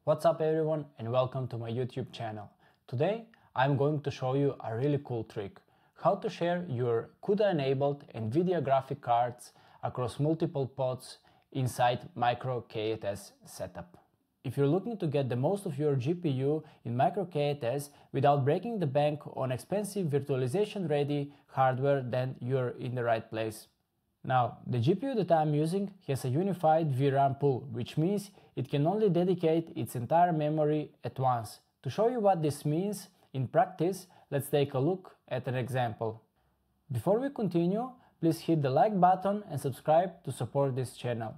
What's up everyone and welcome to my YouTube channel. Today I'm going to show you a really cool trick. How to share your CUDA enabled NVIDIA graphic cards across multiple pods inside MicroK8s setup. If you're looking to get the most of your GPU in MicroK8s without breaking the bank on expensive virtualization ready hardware, then you're in the right place. Now, the GPU that I'm using has a unified VRAM pool, which means it can only dedicate its entire memory at once. To show you what this means in practice, let's take a look at an example. Before we continue, please hit the like button and subscribe to support this channel.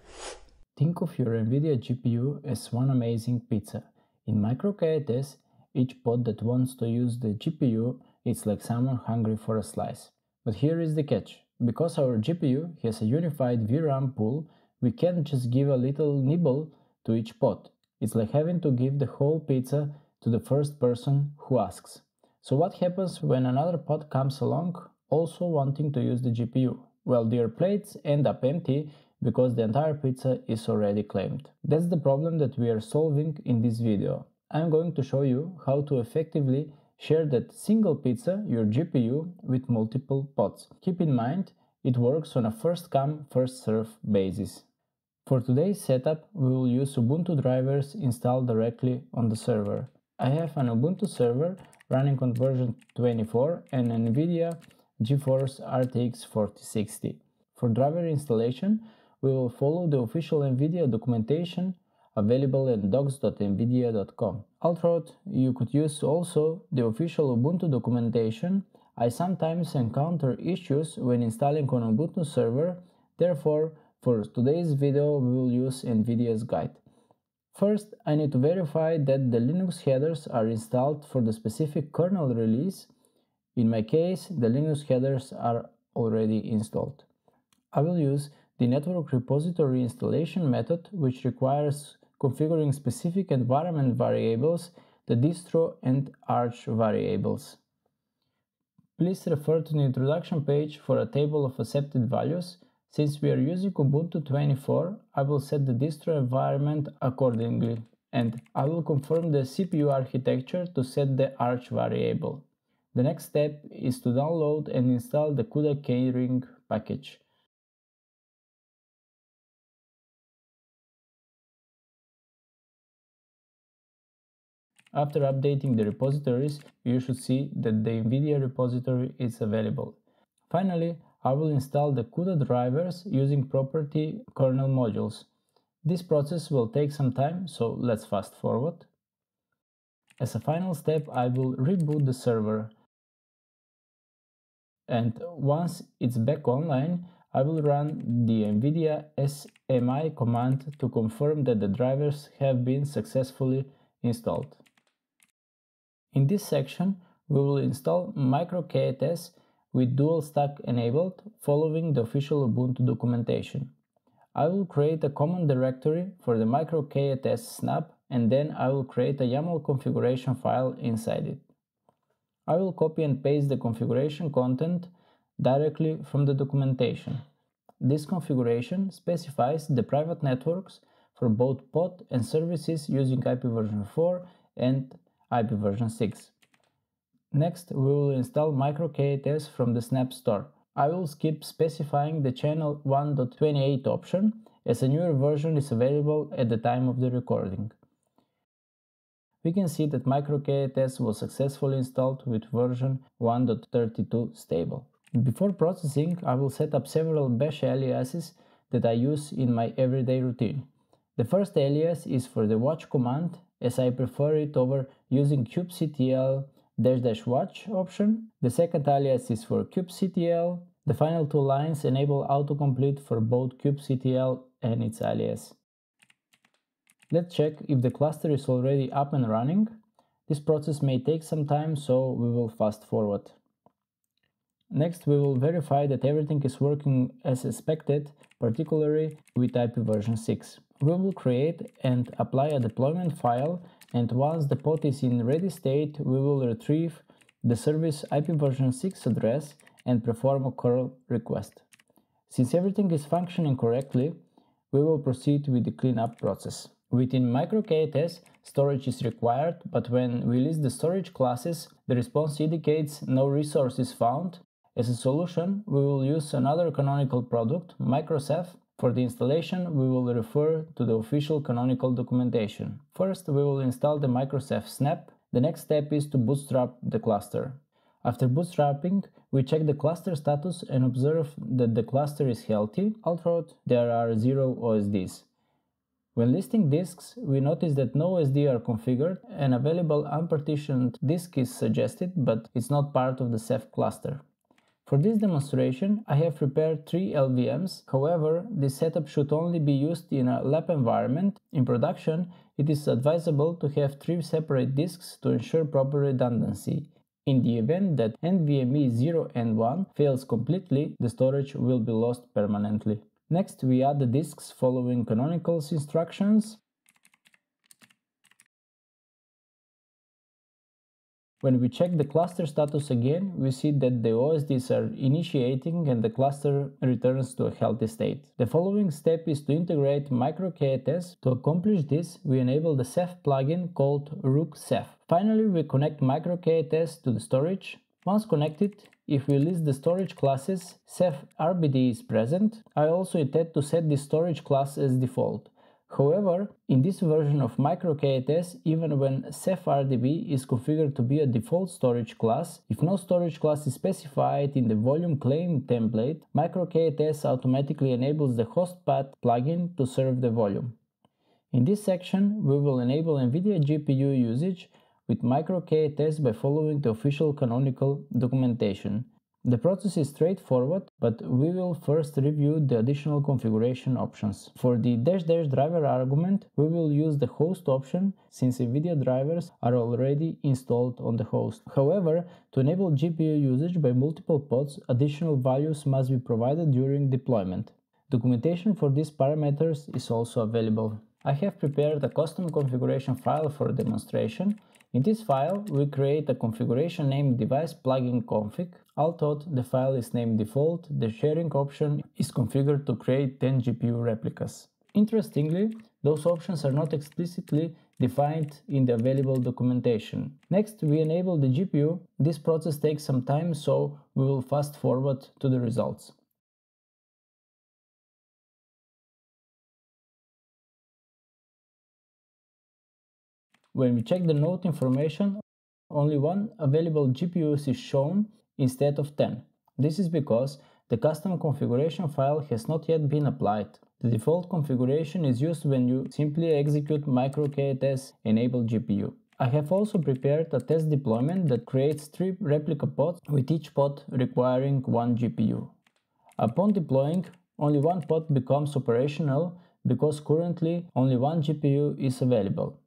Think of your NVIDIA GPU as one amazing pizza. In MicroK8s, each pod that wants to use the GPU is like someone hungry for a slice. But here is the catch. Because our GPU has a unified VRAM pool, we can't just give a little nibble to each pod. It's like having to give the whole pizza to the first person who asks. So what happens when another pod comes along, also wanting to use the GPU? Well, their plates end up empty because the entire pizza is already claimed. That's the problem that we are solving in this video. I'm going to show you how to effectively share that single pizza, your GPU, with multiple pods. Keep in mind, it works on a first come, first serve basis. For today's setup, we will use Ubuntu drivers installed directly on the server. I have an Ubuntu server running on version 24 and an NVIDIA GeForce RTX 4060. For driver installation, we will follow the official NVIDIA documentation available at docs.nvidia.com. Although you could use also the official Ubuntu documentation, I sometimes encounter issues when installing on Ubuntu server, therefore for today's video we will use NVIDIA's guide. First, I need to verify that the Linux headers are installed for the specific kernel release. In my case, the Linux headers are already installed. I will use the network repository installation method, which requires configuring specific environment variables, the distro and arch variables. Please refer to the introduction page for a table of accepted values. Since we are using Ubuntu 24, I will set the distro environment accordingly, and I will confirm the CPU architecture to set the arch variable. The next step is to download and install the CUDA keyring package. After updating the repositories, you should see that the NVIDIA repository is available. Finally, I will install the CUDA drivers using property kernel modules. This process will take some time, so let's fast forward. As a final step, I will reboot the server. And once it's back online, I will run the NVIDIA SMI command to confirm that the drivers have been successfully installed. In this section, we will install MicroK8s with dual stack enabled, following the official Ubuntu documentation. I will create a common directory for the MicroK8s snap, and then I will create a YAML configuration file inside it. I will copy and paste the configuration content directly from the documentation. This configuration specifies the private networks for both pod and services using IPv4 and IPv6. Next, we will install MicroK8s from the Snap Store. I will skip specifying the channel 1.28 option, as a newer version is available at the time of the recording. We can see that MicroK8s was successfully installed with version 1.32 stable. Before processing, I will set up several bash aliases that I use in my everyday routine. The first alias is for the watch command, as I prefer it over using kubectl --watch option. The second alias is for kubectl. The final two lines enable autocomplete for both kubectl and its alias. Let's check if the cluster is already up and running. This process may take some time, so we will fast forward. Next, we will verify that everything is working as expected, particularly with IPv6. We will create and apply a deployment file, and once the pod is in ready state, we will retrieve the service IPv6 address and perform a curl request. Since everything is functioning correctly, we will proceed with the cleanup process. Within MicroK8s, storage is required, but when we list the storage classes, the response indicates no resources found. As a solution, we will use another canonical product, MicroCeph. For the installation, we will refer to the official canonical documentation. First, we will install the MicroCeph snap. The next step is to bootstrap the cluster. After bootstrapping, we check the cluster status and observe that the cluster is healthy, although there are 0 OSDs. When listing disks, we notice that no OSD are configured. An available unpartitioned disk is suggested, but it's not part of the Ceph cluster. For this demonstration, I have prepared 3 LVMs. However, this setup should only be used in a lab environment. In production, it is advisable to have 3 separate disks to ensure proper redundancy. In the event that NVMe 0 and 1 fails completely, the storage will be lost permanently. Next, we add the disks following canonical's instructions. When we check the cluster status again, we see that the OSDs are initiating and the cluster returns to a healthy state. The following step is to integrate MicroK8s. To accomplish this, we enable the Ceph plugin called rook-ceph. Finally, we connect MicroK8s to the storage. Once connected, if we list the storage classes, Ceph RBD is present. I also intend to set the storage class as default. However, in this version of MicroK8s, even when Ceph RDB is configured to be a default storage class, if no storage class is specified in the volume claim template, MicroK8s automatically enables the host path plugin to serve the volume. In this section, we will enable NVIDIA GPU usage with MicroK8s by following the official canonical documentation. The process is straightforward, but we will first review the additional configuration options. For the -- driver argument, we will use the host option since NVIDIA drivers are already installed on the host. However, to enable GPU usage by multiple pods, additional values must be provided during deployment. Documentation for these parameters is also available. I have prepared a custom configuration file for demonstration. In this file, we create a configuration named device plugin config. Although the file is named default, the sharing option is configured to create 10 GPU replicas. Interestingly, those options are not explicitly defined in the available documentation. Next, we enable the GPU. This process takes some time, so we will fast forward to the results. When we check the node information, only one available GPU is shown instead of 10. This is because the custom configuration file has not yet been applied. The default configuration is used when you simply execute MicroK8s enable GPU. I have also prepared a test deployment that creates 3 replica pods, with each pod requiring 1 GPU. Upon deploying, only one pod becomes operational because currently only 1 GPU is available.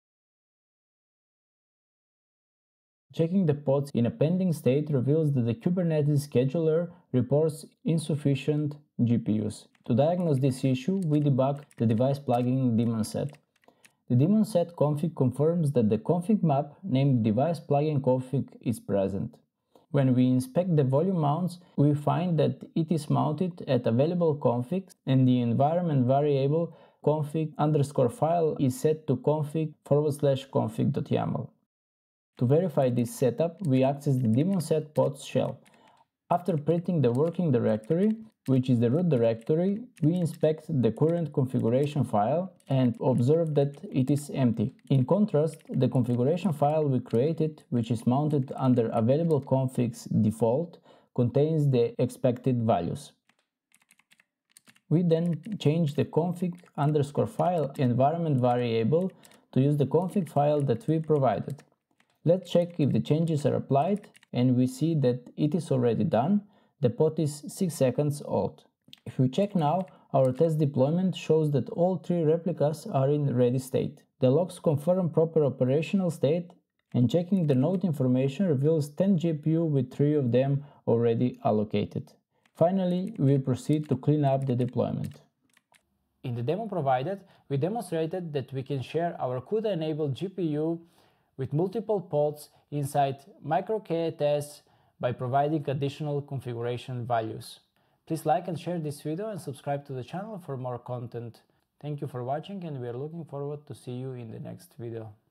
Checking the pods in a pending state reveals that the Kubernetes scheduler reports insufficient GPUs. To diagnose this issue, we debug the device plugin daemon set. The daemon set config confirms that the config map named device plugin config is present. When we inspect the volume mounts, we find that it is mounted at available configs and the environment variable config_file is set to config/config.yaml. To verify this setup, we access the daemon set pods shell. After printing the working directory, which is the root directory, we inspect the current configuration file and observe that it is empty. In contrast, the configuration file we created, which is mounted under available configs default, contains the expected values. We then change the config_file environment variable to use the config file that we provided. Let's check if the changes are applied, and we see that it is already done. The pod is 6 seconds old. If we check now, our test deployment shows that all 3 replicas are in ready state. The logs confirm proper operational state, and checking the node information reveals 10 GPU with 3 of them already allocated. Finally, we proceed to clean up the deployment. In the demo provided, we demonstrated that we can share our CUDA-enabled GPU with multiple pods inside MicroK8s by providing additional configuration values. Please like and share this video and subscribe to the channel for more content. Thank you for watching, and we are looking forward to see you in the next video.